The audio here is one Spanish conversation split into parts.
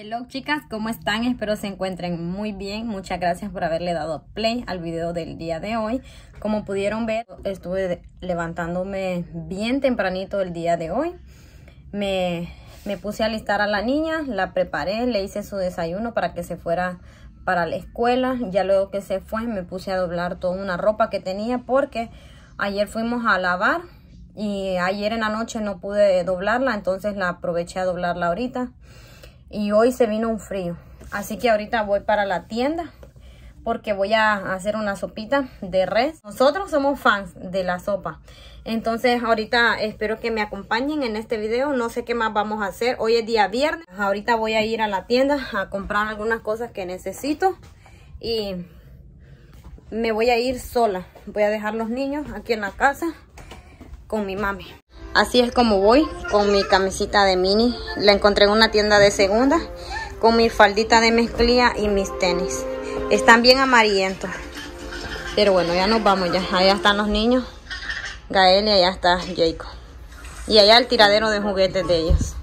Hello chicas, ¿cómo están? Espero se encuentren muy bien. Muchas gracias por haberle dado play al video del día de hoy. Como pudieron ver, estuve levantándome bien tempranito el día de hoy. Me puse a alistar a la niña, la preparé, le hice su desayuno para que se fuera para la escuela. Ya luego que se fue me puse a doblar toda una ropa que tenía porque ayer fuimos a lavar y ayer en la noche no pude doblarla, entonces la aproveché a doblarla ahorita. Y hoy se vino un frío, así que ahorita voy para la tienda porque voy a hacer una sopita de res. Nosotros somos fans de la sopa, entonces ahorita espero que me acompañen en este video. No sé qué más vamos a hacer, hoy es día viernes. Ahorita voy a ir a la tienda a comprar algunas cosas que necesito y me voy a ir sola. Voy a dejar los niños aquí en la casa con mi mami. Así es como voy, con mi camisita de mini. La encontré en una tienda de segunda, con mi faldita de mezclilla y mis tenis. Están bien amarillentos. Pero bueno, ya nos vamos ya. Allá están los niños. Gael y allá está Jacob. Y allá el tiradero de juguetes de ellos.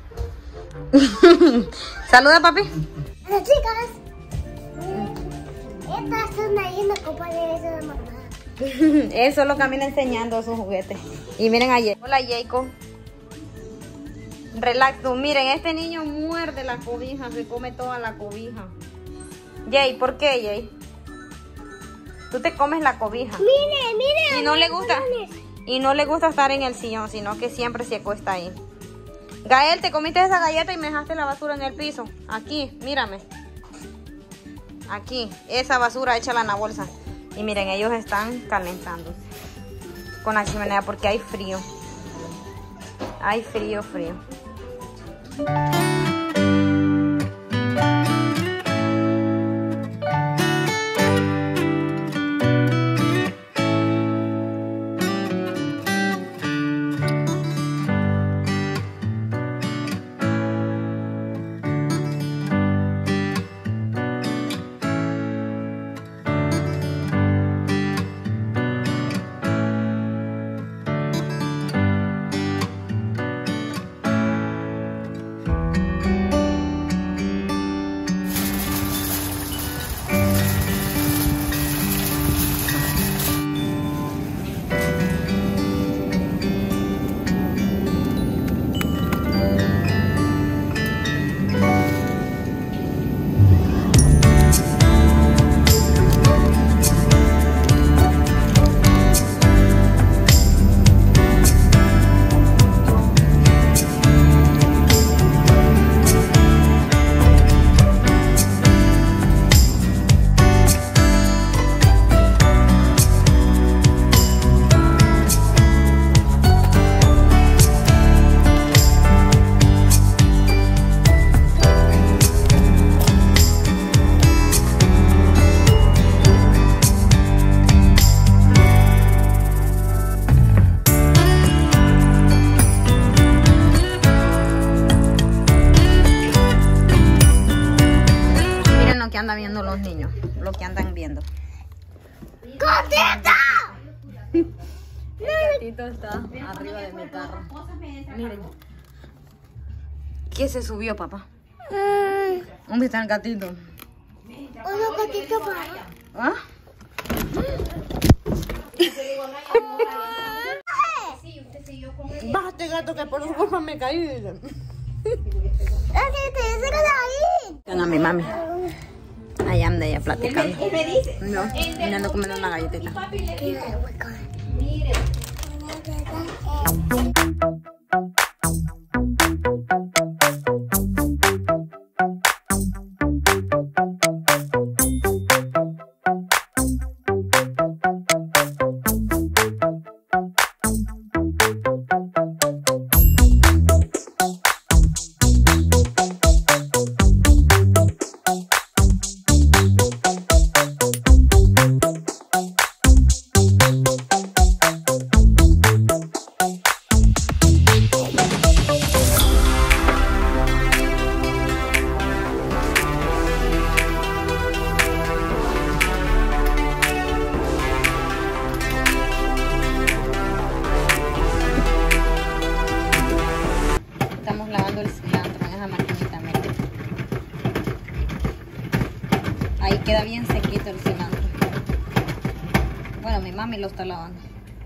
Saluda, papi. Hola, chicas. Estas son ahí en la copa de eso de mamá. Él solo camina enseñando sus juguetes. Y miren ayer. Hola, Jacob. Relax tú. Miren, este niño muerde la cobija. Se come toda la cobija. Jay, ¿por qué, Jay? Tú te comes la cobija. Mire. Y no le gusta. Y no le gusta estar en el sillón, sino que siempre se acuesta ahí. Gael, te comiste esa galleta y me dejaste la basura en el piso. Aquí, mírame. Aquí, esa basura, échala en la bolsa. Y miren, ellos están calentándose con la chimenea porque hay frío. Hay frío. Que andan viendo los niños, lo que andan viendo. ¡Gatito! El gatito está arriba de mi carro. Miren. ¿Qué se subió, papá? ¿Dónde está el gatito? Un gatito para allá. ¿Ah? Bájate, gato, que por su culpa me caí. A mi mami. Allá anda ella platicando. No, ando comiendo una galletita. Ahí queda bien sequito el cilantro. Bueno, mi mami lo está lavando.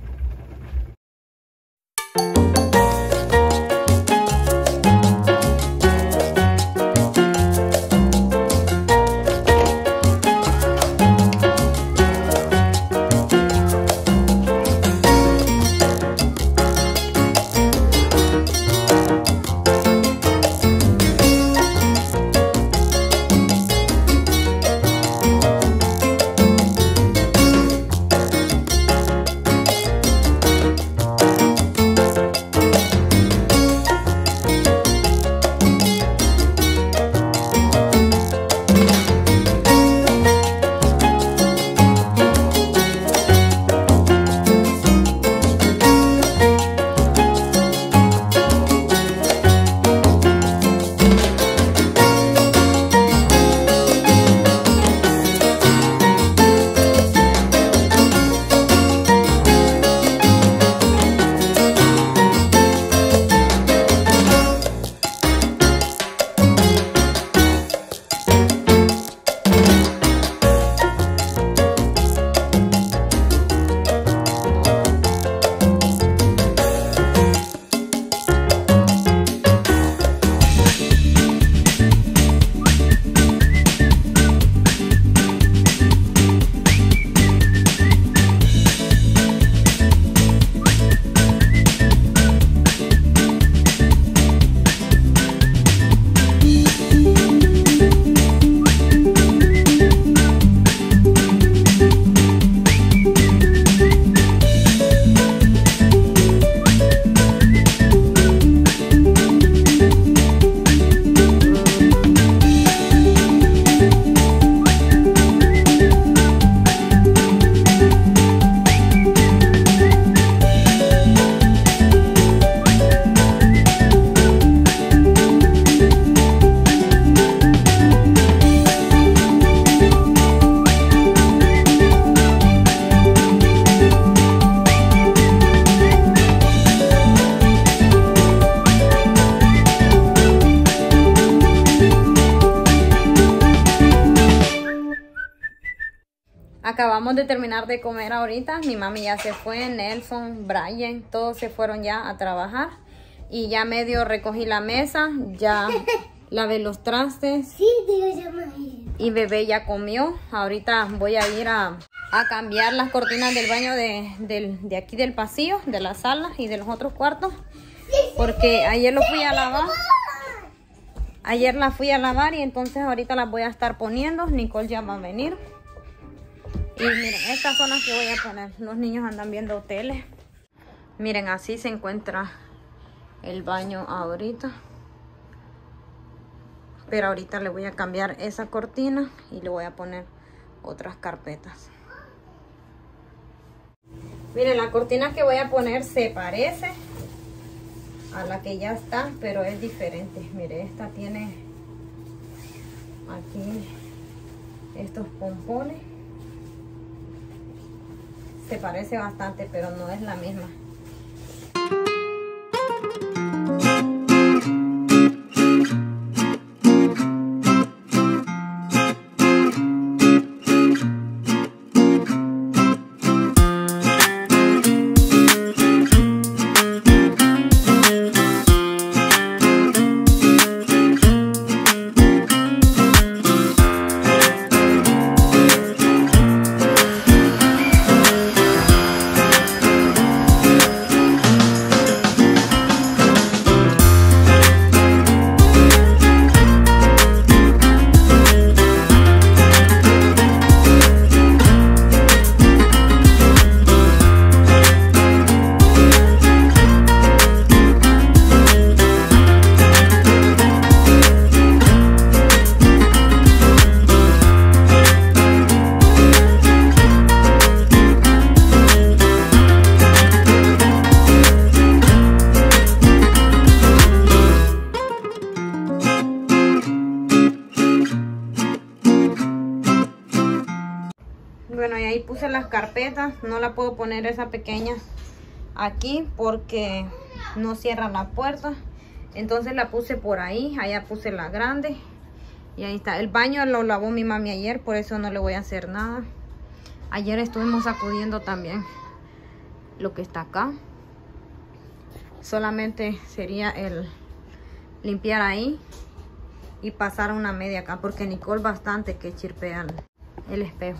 Acabamos de terminar de comer ahorita. Mi mami ya se fue, Nelson, Brian, todos se fueron ya a trabajar. Y ya medio recogí la mesa, ya lavé los trastes. Sí, digo yo, y bebé ya comió. Ahorita voy a ir a cambiar las cortinas del baño de aquí del pasillo, de la sala y de los otros cuartos. Porque ayer lo fui a lavar. Ayer la fui a lavar y entonces ahorita las voy a estar poniendo. Nicole ya va a venir. Y miren, estas son las que voy a poner. Los niños andan viendo tele. Miren, así se encuentra el baño ahorita. Pero ahorita le voy a cambiar esa cortina y le voy a poner otras carpetas. Miren, la cortina que voy a poner se parece a la que ya está, pero es diferente. Miren, esta tiene aquí estos pompones. Se parece bastante, pero no es la misma. Bueno, y ahí puse las carpetas. No la puedo poner esa pequeña aquí porque no cierra la puerta. Entonces la puse por ahí. Allá puse la grande. Y ahí está. El baño lo lavó mi mami ayer, por eso no le voy a hacer nada. Ayer estuvimos sacudiendo también lo que está acá. Solamente sería el limpiar ahí y pasar una media acá, porque Nicole bastante que chirpea el espejo.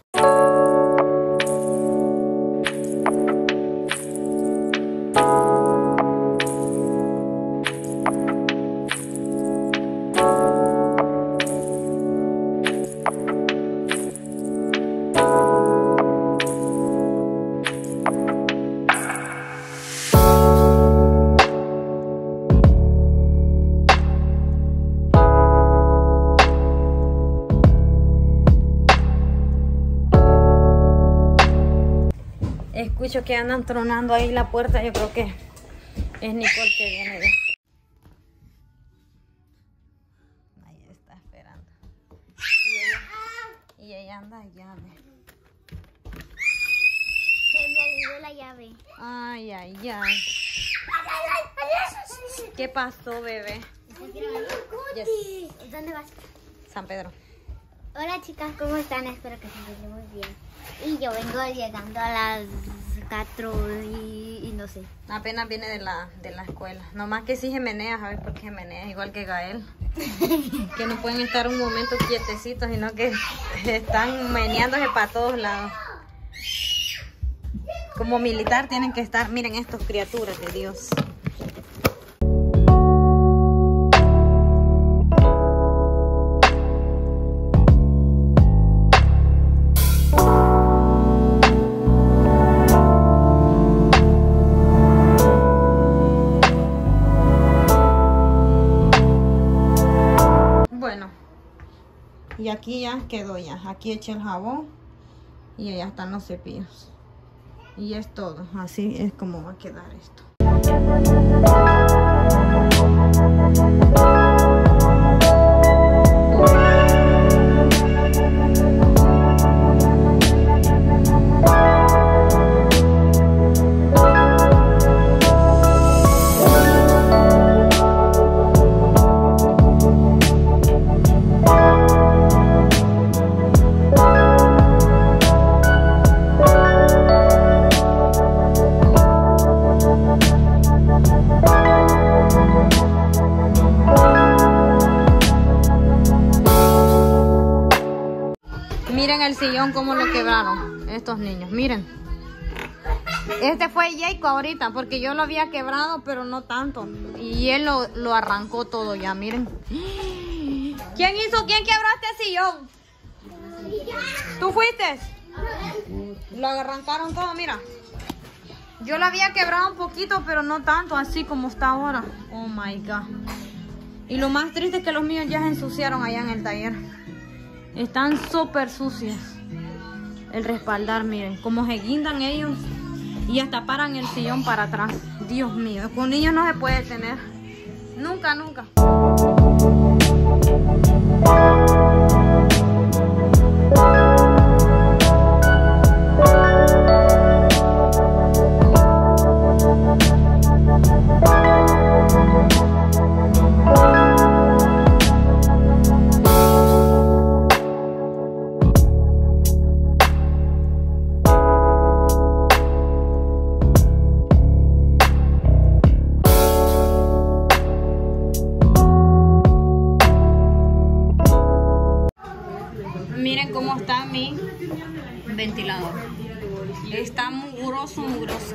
Escucho que andan tronando ahí la puerta. Yo creo que es Nicole que viene ya. Ahí está esperando. Y ella anda allá. Se me olvidó la llave. Ay, ay, ay. ¿Qué pasó, bebé? Yes. ¿Dónde vas? San Pedro. Hola chicas, ¿cómo están? Espero que se encuentren muy bien. Y yo vengo llegando a las 4 y no sé. Apenas viene de la escuela. Nomás que sí menea, ¿sabes por qué menea? Igual que Gael. Que no pueden estar un momento quietecitos, sino que están meneándose para todos lados. Como militar tienen que estar. Miren estos criaturas de Dios. Y aquí ya quedó ya. Aquí eché el jabón y allá están los cepillos. Y es todo. Así es como va a quedar esto. Miren el sillón como lo quebraron estos niños, miren. Este fue Jacob ahorita porque yo lo había quebrado pero no tanto. Y él lo arrancó todo ya, miren. ¿Quién quebró este sillón? ¿Tú fuiste? Lo arrancaron todo, mira. Yo lo había quebrado un poquito pero no tanto así como está ahora. Oh my God. Y lo más triste es que los míos ya se ensuciaron allá en el taller. Están súper sucios. El respaldar, miren, cómo se guindan ellos. Y hasta paran el sillón para atrás. Dios mío, con niños no se puede tener. Nunca, nunca. Miren cómo está mi ventilador. Está mugroso, mugroso.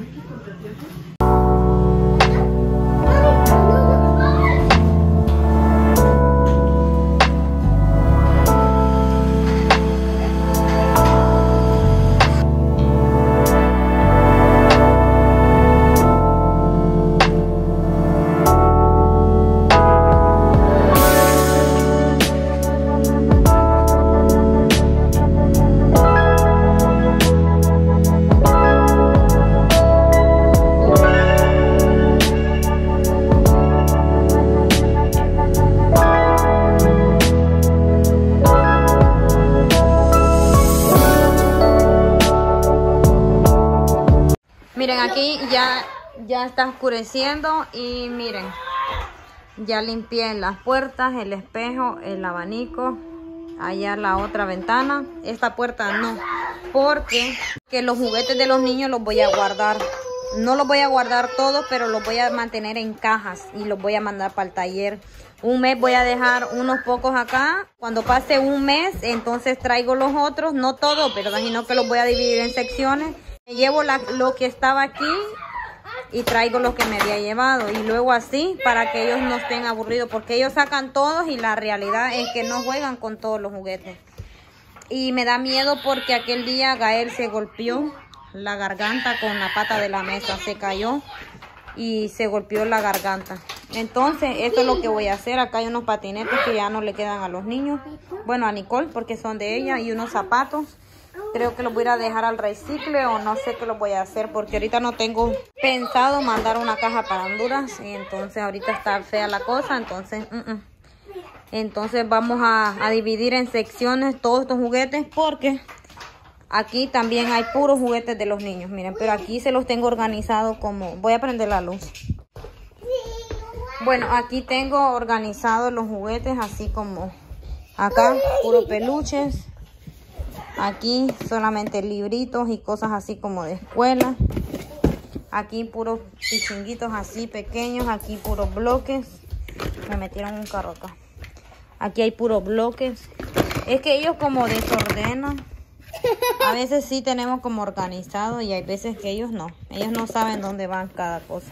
Miren, aquí ya está oscureciendo y miren, Ya limpié las puertas, el espejo, el abanico. Allá la otra ventana. Esta puerta no, porque los juguetes de los niños los voy a guardar. No los voy a guardar todos, pero los voy a mantener en cajas y los voy a mandar para el taller. Un mes voy a dejar unos pocos acá. Cuando pase un mes, entonces traigo los otros. No todos, pero imagino que los voy a dividir en secciones. Me llevo lo que estaba aquí y traigo lo que me había llevado. Y luego así, para que ellos no estén aburridos. Porque ellos sacan todos y la realidad es que no juegan con todos los juguetes. Y me da miedo porque aquel día Gael se golpeó la garganta con la pata de la mesa. Se cayó y se golpeó la garganta. Entonces, esto es lo que voy a hacer. Acá hay unos patinetes que ya no le quedan a los niños. Bueno, a Nicole, porque son de ella. Y unos zapatos. Creo que los voy a dejar al recicle o no sé qué los voy a hacer. Porque ahorita no tengo pensado mandar una caja para Honduras. Y entonces, ahorita está fea la cosa. Entonces, vamos a dividir en secciones todos estos juguetes. Porque aquí también hay puros juguetes de los niños. Miren, pero aquí se los tengo organizados como... Voy a prender la luz. Bueno, aquí tengo organizados los juguetes así como acá, puros peluches. Aquí solamente libritos y cosas así como de escuela. Aquí puros pichinguitos así pequeños. Aquí puros bloques. Me metieron un carro acá. Aquí hay puros bloques. Es que ellos como desordenan. A veces sí tenemos como organizado y hay veces que ellos no. Ellos no saben dónde van cada cosa.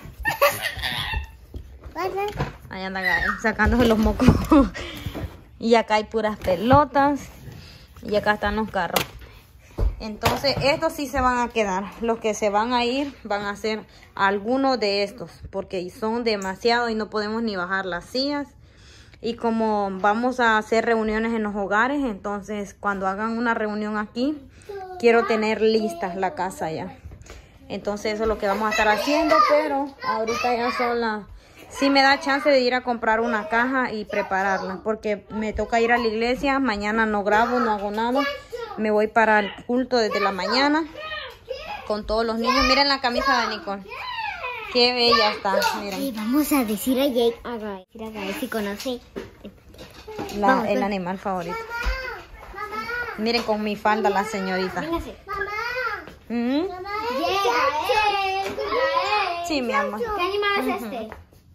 Ahí anda Gael sacándose los mocos. Y acá hay puras pelotas. Y acá están los carros. Entonces estos sí se van a quedar. Los que se van a ir van a ser algunos de estos. Porque son demasiados y no podemos ni bajar las sillas. Y como vamos a hacer reuniones en los hogares, entonces cuando hagan una reunión aquí, quiero tener listas la casa ya. Entonces eso es lo que vamos a estar haciendo, pero ahorita ya son las... Sí me da chance de ir a comprar una caja y prepararla, porque me toca ir a la iglesia. Mañana no grabo, no hago nada. Me voy para el culto desde la mañana con todos los niños. Miren la camisa de Nicole. Qué bella está, miren. Sí, vamos a decir a Gael si conoce el animal favorito. Miren con mi falda la señorita. Véngase. Sí, mi amor. ¿Qué animal es este?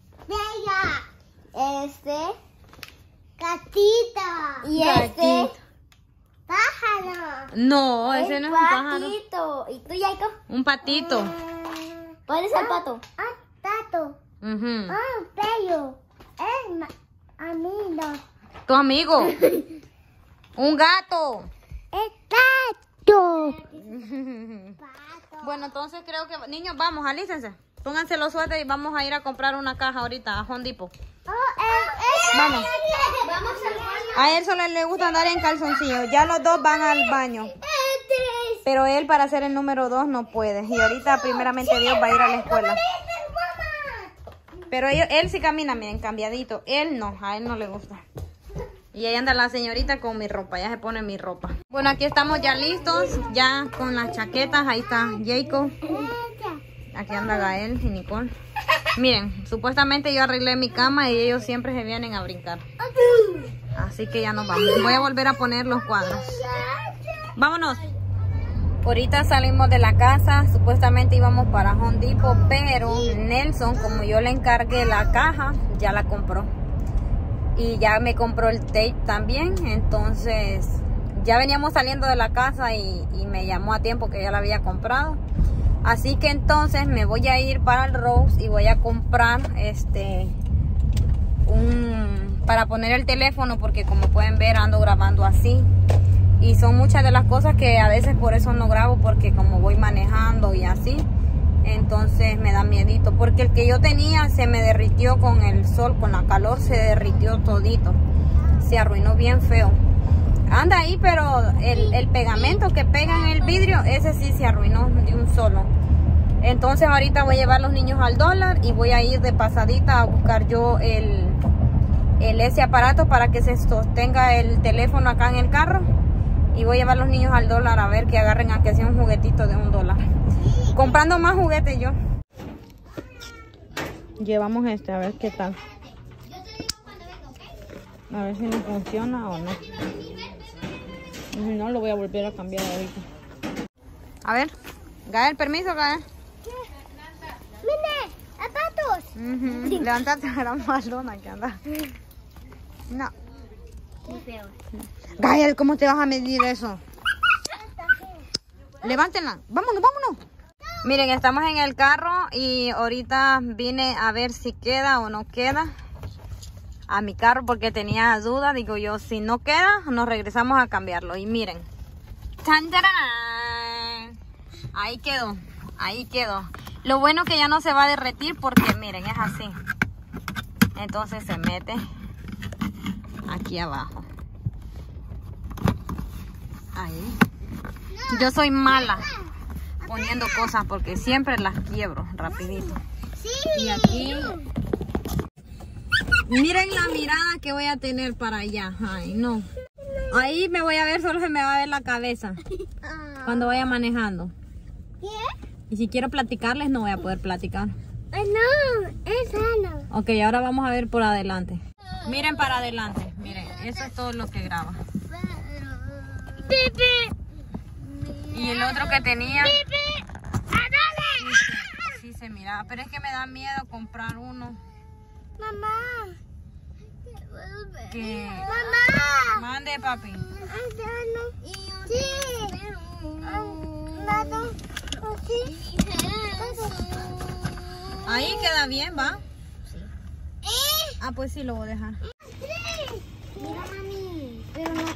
Gatita. Y Gatito. Pájaro. No, ese no es un pájaro. Patito. ¿Y tú, Yaiko? Un patito. ¿Cuál es el pato? Pato. Pello. Amigo. Tu amigo. Un gato. Gato. Bueno, entonces creo que... Niños, vamos, alícense. Pónganse los suéteres y vamos a ir a comprar una caja ahorita a Home Depot. Vamos. A él solo le gusta andar en calzoncillos. Ya los dos van al baño. Pero él para ser el número 2 no puede. Y ahorita primeramente Dios va a ir a la escuela. Pero él sí camina, miren, cambiadito. Él no, a él no le gusta. Y ahí anda la señorita con mi ropa, ya se pone mi ropa. Bueno, aquí estamos ya listos, ya con las chaquetas. Ahí está Jacob. Aquí anda Gael y Nicole. Miren, supuestamente yo arreglé mi cama y ellos siempre se vienen a brincar. Así que ya nos vamos. Voy a volver a poner los cuadros. Vámonos. Ahorita salimos de la casa, supuestamente íbamos para Home Depot, pero Nelson, como yo le encargué la caja, ya la compró. Y ya me compró el tape también, entonces ya veníamos saliendo de la casa y me llamó a tiempo que ya la había comprado. Así que entonces me voy a ir para el Rose y voy a comprar para poner el teléfono, porque como pueden ver ando grabando así. Y son muchas de las cosas que a veces por eso no grabo, porque como voy manejando y así, entonces me da miedito. Porque el que yo tenía se me derritió con el sol, con la calor, se derritió todito. Se arruinó bien feo. Anda ahí, pero el pegamento que pega en el vidrio, ese sí se arruinó de un solo. Entonces ahorita voy a llevar a los niños al dólar y voy a ir de pasadita a buscar yo ese aparato para que se sostenga el teléfono acá en el carro. Y voy a llevar a los niños al dólar a ver que agarren a que sea un juguetito de $1. Comprando más juguetes yo. Llevamos a ver qué tal. A ver si me funciona o no. Si no, lo voy a volver a cambiar ahorita. A ver, Gael, permiso, Gael. ¡Mire! ¡Zapatos! Levántate a la malona que anda. No. Muy feo. Gael, ¿cómo te vas a medir eso? Levántenla. Vámonos, vámonos. Miren, estamos en el carro y ahorita vine a ver si queda o no queda a mi carro porque tenía duda. Digo yo, si no queda, nos regresamos a cambiarlo. Y miren. ¡Tan, tarán! Ahí quedó, ahí quedó. Lo bueno que ya no se va a derretir porque miren, es así. Entonces se mete aquí abajo. Ahí. Yo soy mala poniendo cosas porque siempre las quiebro rapidito. Sí. Y aquí, miren la mirada que voy a tener para allá. Ay, no. Ahí me voy a ver, solo se me va a ver la cabeza cuando vaya manejando. ¿Qué? Y si quiero platicarles, no voy a poder platicar. No, es sano. Ok, ahora vamos a ver por adelante. Miren para adelante. Miren, eso es todo lo que graba. Pepe. Y el otro que tenía... Sí se miraba, pero es que me da miedo comprar uno. Mamá. Que... Mamá. Mande, papi. Ahí queda bien, ¿va? Ah, pues sí, lo voy a dejar. Mira, mami, pero no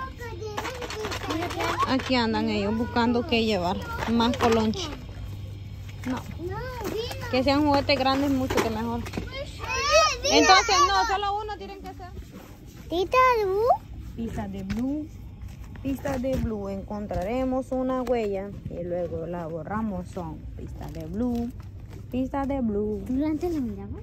Aquí andan ellos buscando qué llevar. Más colonche. No. Que sean juguetes grandes, mucho que mejor. Entonces, no, solo uno tienen que hacer. Tita Blue. Pista de Blue. Pista de Blue. Encontraremos una huella y luego la borramos. Son pista de Blue. Pista de Blue. ¿Tú antes lo mirabas?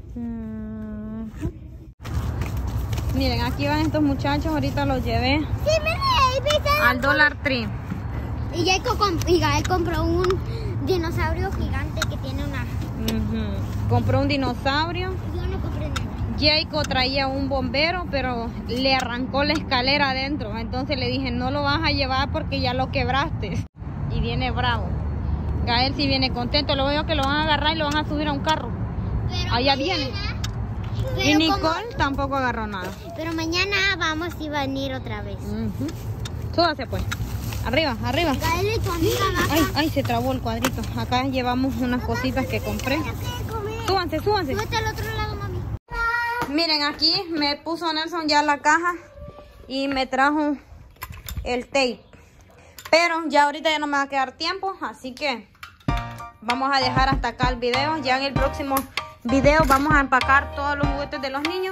Miren, aquí van estos muchachos. Ahorita los llevé Sí, mira, al Dollar Tree. Y Gael compró un dinosaurio gigante que tiene una... Compró un dinosaurio. Yo no compré nada. Jacob traía un bombero, pero le arrancó la escalera adentro. Entonces le dije, no lo vas a llevar porque ya lo quebraste. Y viene bravo. Gael sí viene contento. Lo veo que lo van a agarrar y lo van a subir a un carro. Pero Allá mañana, viene. pero Y Nicole tampoco agarró nada. Pero mañana vamos a venir otra vez. Súbase pues. Arriba, arriba. Gael y tu amiga Ay, ay, se trabó el cuadrito. Acá llevamos unas cositas que compré. Súbanse, súbanse. Súbete al otro lado, mami. Miren, aquí me puso Nelson ya la caja y me trajo el tape. Pero ya ahorita ya no me va a quedar tiempo, así que vamos a dejar hasta acá el video. Ya en el próximo video vamos a empacar todos los juguetes de los niños.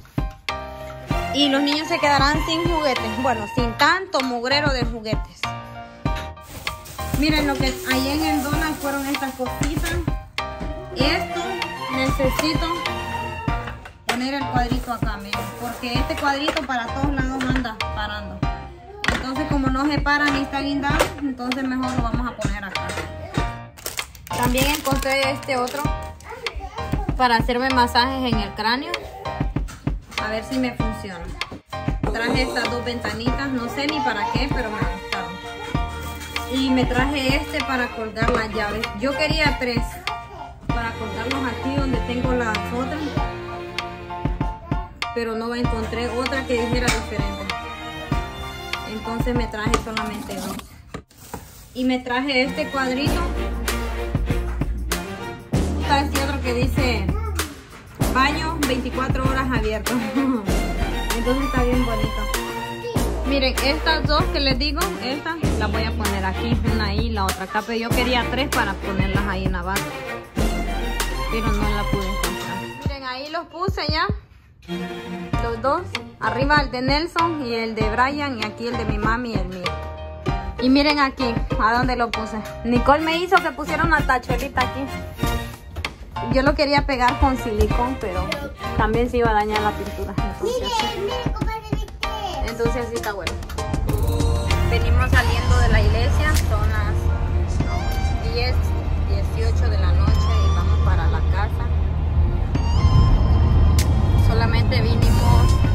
Y los niños se quedarán sin juguetes. Bueno, sin tanto mugrero de juguetes. Miren lo que ahí en el Donald fueron estas cositas. Esto necesito poner el cuadrito acá, miren. Porque este cuadrito para todos lados anda parando. Entonces como no se para ni está guindado, entonces mejor lo vamos a poner acá. También encontré este otro para hacerme masajes en el cráneo. A ver si me funciona. Traje estas dos ventanitas, no sé ni para qué, pero me gustaron. Y me traje este para colgar las llaves. Yo quería 3 para colgarlos aquí donde tengo las otras, pero no encontré otra que dijera diferente. Entonces me traje solamente 2. Y me traje este cuadrito. Está este otro que dice baño 24 horas abierto. Entonces está bien bonito. Miren, estas dos que les digo, estas las voy a poner aquí, una ahí y la otra acá. Pero yo quería 3 para ponerlas ahí en la base, pero no la pude encontrar. Miren, ahí los puse ya. Los dos. Arriba el de Nelson y el de Brian, y aquí el de mi mami y el mío. Y miren aquí, a dónde lo puse. Nicole me hizo que pusiera una tachuelita aquí. Yo lo quería pegar con silicón, pero también se iba a dañar la pintura. Entonces así está bueno. Venimos saliendo de la iglesia, son las 10:18 de la noche y vamos para la casa. Solamente vinimos